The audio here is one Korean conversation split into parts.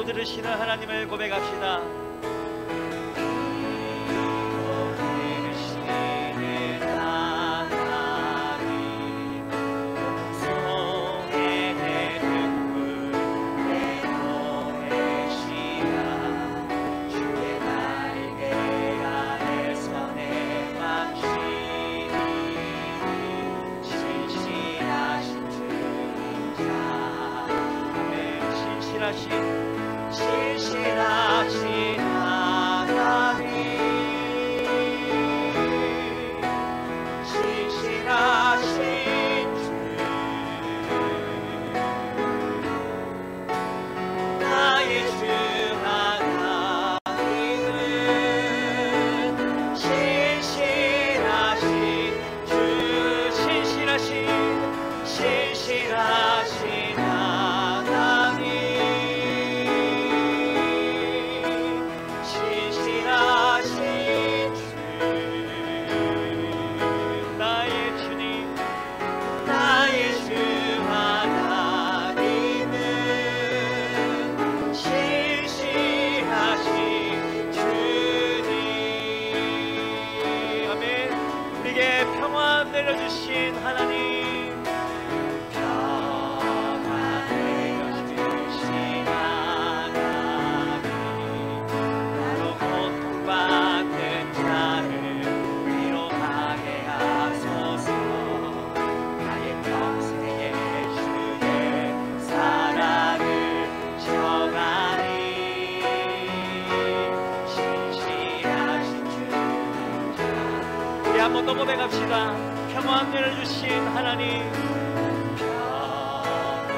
들으시는 하나님을 고백합시다. 신실하신 하나님, 신실하신 주, 나의 주 하나님은 신실하신 주, 신실하신 내려주신 하나님, 평안 내려주신 하나님, 나로 고통받는 자를 위로하게 하소서. 나의 평생에 주의 사랑을 전하리. 신실하신 주자, 우리 한 번 더 고백합시다. 평안 내려주신 하나님, 평안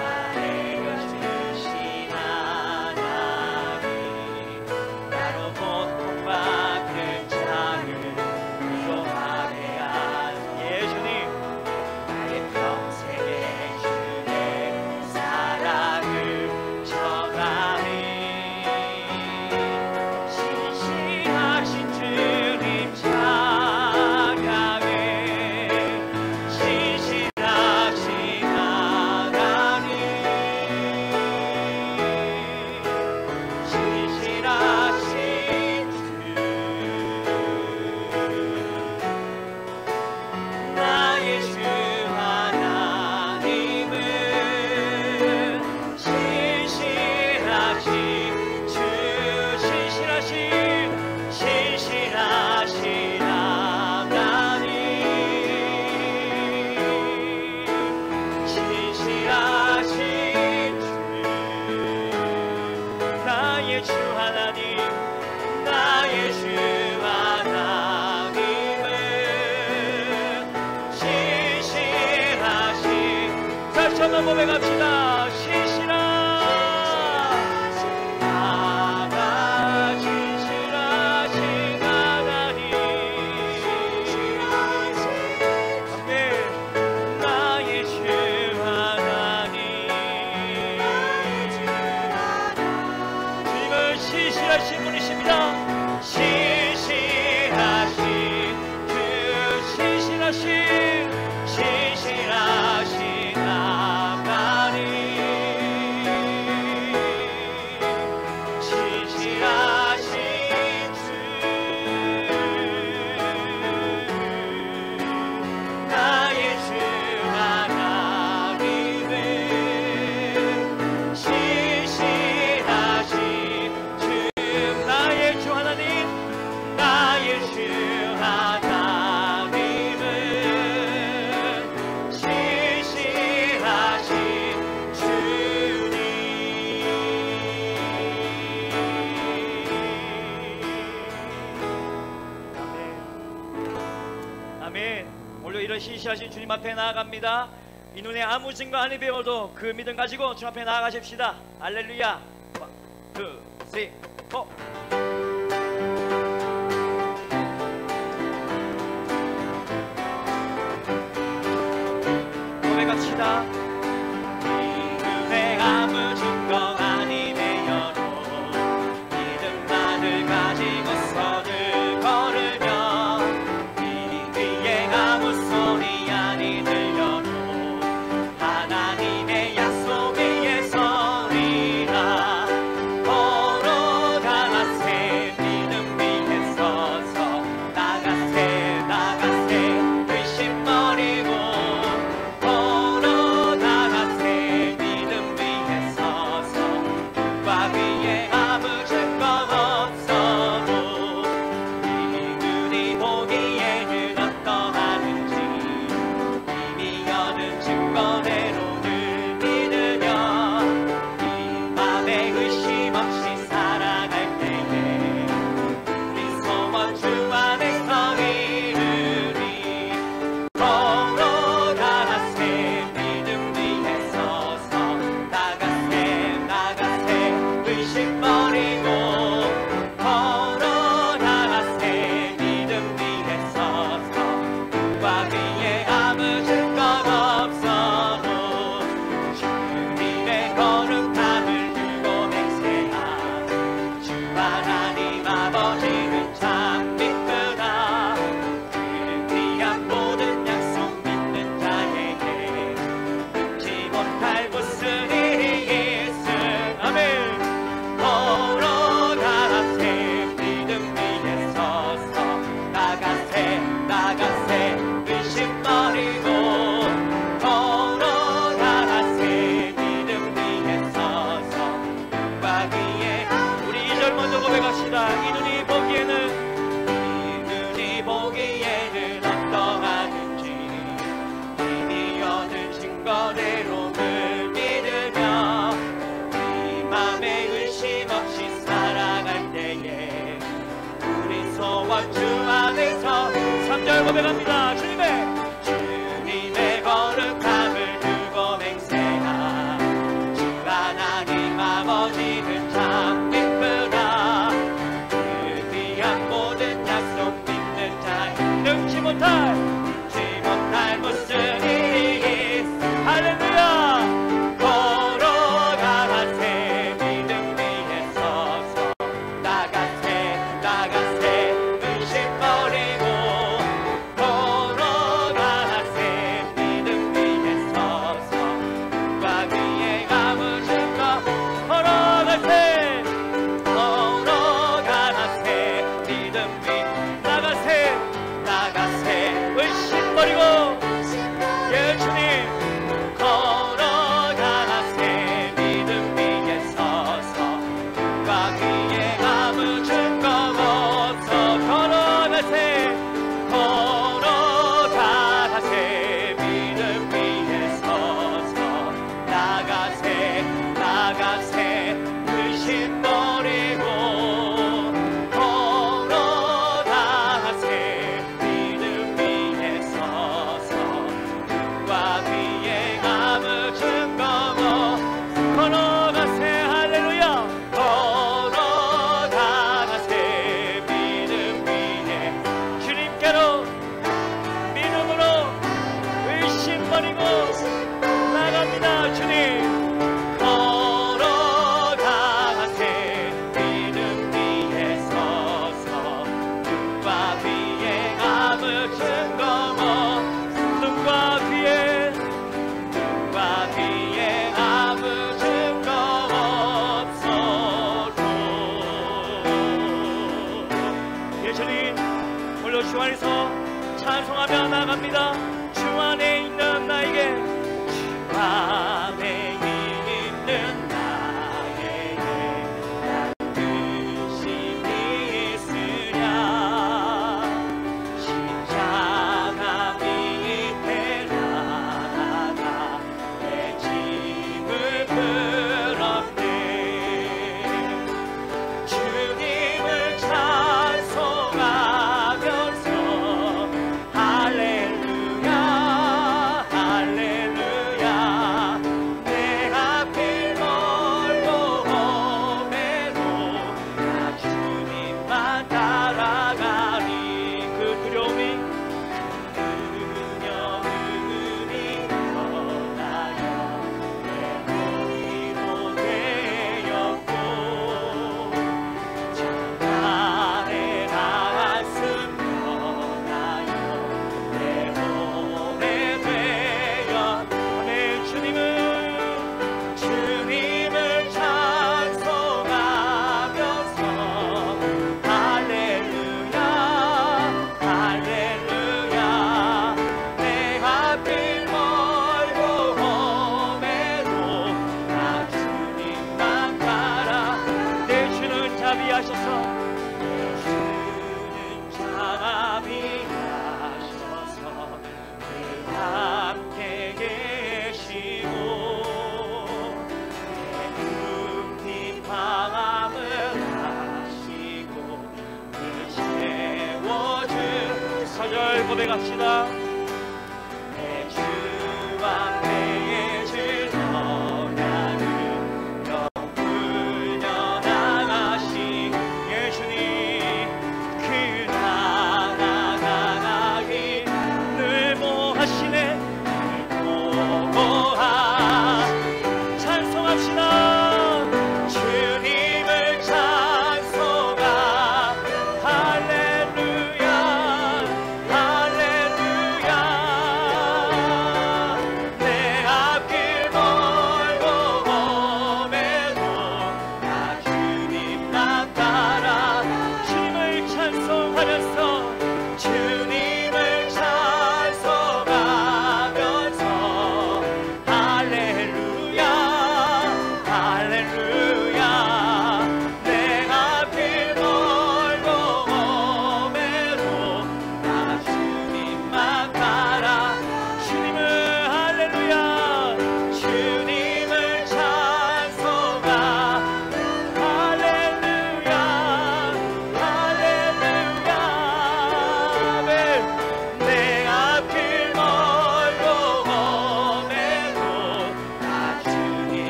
내려주신 하나님, 나로 고통받는 자를 위로하게 하소서. 예, 주님, 나의 평생에 주의 사랑을 전하리. 신실하신 주님 찬양해. 한번 고백합시다. 신실하신 하나님, 아멘. 나의 주 하나님, 주님은 신실하신 분이십니다. 신실하신 주, 신실하신 신실하신 주님 앞에 나아갑니다. 이 눈에 아무 증거 아니 배워도 그 믿음 가지고 주님 앞에 나아가십시다. 할렐루야. 1, 2, 3, 4. 고백합시다. 이 눈에 아무 증거 아니 배워도 믿음만을 가지고서는 걸으며 아무 소리 아니 들려도 하나님의 약속 위에 서리라. 오 주 안에서 3절 고백합니다. 주님의 거룩함을 두고 맹세하 주 하나님 아버지는 참 기쁘다. 그 귀한 모든 약속 믿는 자 능치 못할 무슨 일이 할렐루야. 걸어가세 믿음 위에 서서 나가세 의심 버리고 걸어가세 믿음 위에 서서 과 위에 감을 증거 걸어가세 믿음 위 나가세 의심 버리고 예 주님 걸어가세 믿음 위에 서서 과 위에 아무 증거 없어 걸어가세 믿음 위에 서서 나가세 의심 버리고 걸어가세 믿음 위에 서서 과 위에 아무 증거 걸어가세 할렐루야. 걸어가세 믿음 위에 주님께로 믿음으로 의심 버리고 나갑니다. 주님 걸어가세 믿음 위에 서서 눈과 귀에 아무 증거 눈과 귀에 아무 증거 없어도 예수님 오늘 주 안에서 찬송하며 나갑니다. 주 안에 있는 나에게 주 안에 있는 나에게 반드시 있으랴. 십자가 밑에 나가 내 짐을 풀었네. 주님을 찬송하면서 할렐루야 할렐루야. 내 앞길 멀고 험해도 나 주님만 따라가리. 그 두려움이 떠나요. 내 머리로 되었고 장안에 나갔음 떠나요. 내 몸에 되어 아멘. 주님을 찬송하면서 할렐루야 할렐루야. 내 앞길 멀고 험해도 나 주님만 따라. 내 주는 자비하셔서 늘 함께 계시고 내 굽힌 마음을 하시고 늘 채워주. 4절 고백합시다.